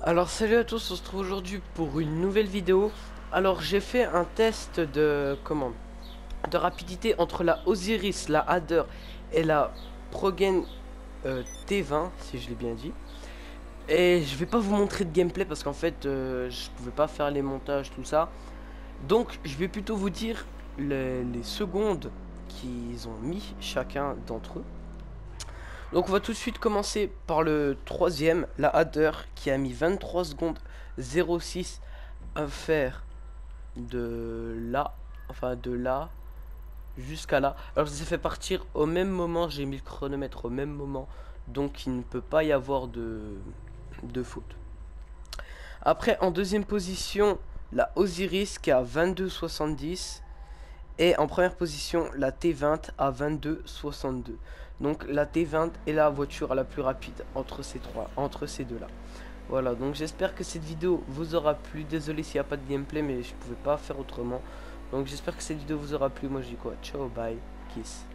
Alors salut à tous, on se trouve aujourd'hui pour une nouvelle vidéo. Alors j'ai fait un test de de rapidité entre la Osiris, la Hadder et la Progen T20 si je l'ai bien dit. Et je vais pas vous montrer de gameplay parce qu'en fait je pouvais pas faire les montages tout ça. Donc je vais plutôt vous dire les secondes qu'ils ont mis chacun d'entre eux. Donc on va tout de suite commencer par le troisième, la Hadder, qui a mis 23 secondes 06 à faire de là, enfin de là jusqu'à là. Alors je les ai fait partir au même moment, j'ai mis le chronomètre au même moment, donc il ne peut pas y avoir de faute. Après en deuxième position, la Osiris qui a 22,70. Et en première position, la T20 à 22,62. Donc la T20 est la voiture la plus rapide entre ces deux-là. Voilà, donc j'espère que cette vidéo vous aura plu. Désolé s'il n'y a pas de gameplay, mais je pouvais pas faire autrement. Donc j'espère que cette vidéo vous aura plu. Moi je dis quoi? Ciao, bye, kiss.